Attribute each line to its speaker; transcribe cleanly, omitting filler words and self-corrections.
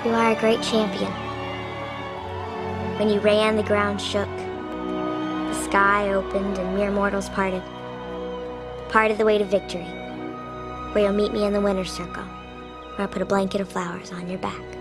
Speaker 1: You are a great champion. When you ran, the ground shook. The sky opened and mere mortals parted. Part of the way to victory, where you'll meet me in the winner's circle, where I'll put a blanket of flowers on your back.